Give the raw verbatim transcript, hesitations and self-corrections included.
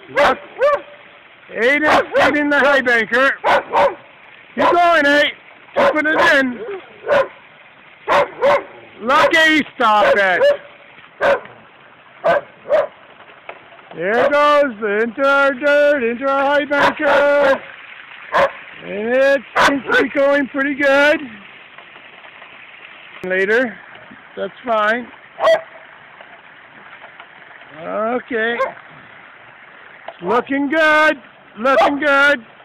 Look. Eight is feeding the hay banker. Keep going, eight. Keep putting it in. Lucky, stop it. There goes into our dirt, into our hay banker. And it seems to be going pretty good. Later, that's fine. Okay. Looking good. Looking good.